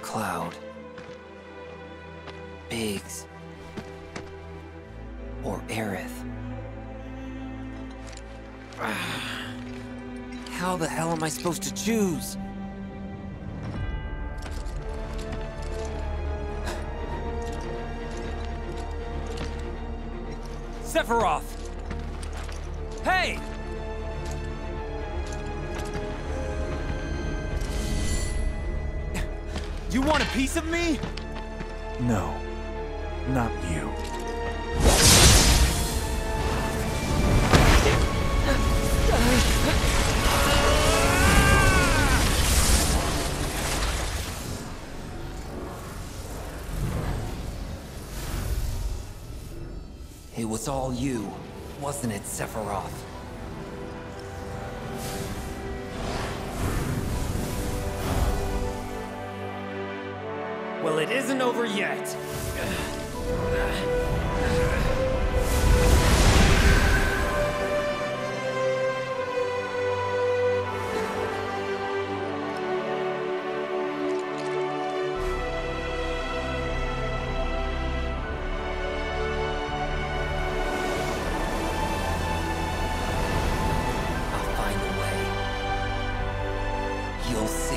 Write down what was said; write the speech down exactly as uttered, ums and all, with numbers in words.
Cloud. Biggs. Or Aerith. How the hell am I supposed to choose? Sephiroth! Hey! You want a piece of me? No, not you. It was all you, wasn't it, Sephiroth? Well, it isn't over yet. I'll find a way. You'll see.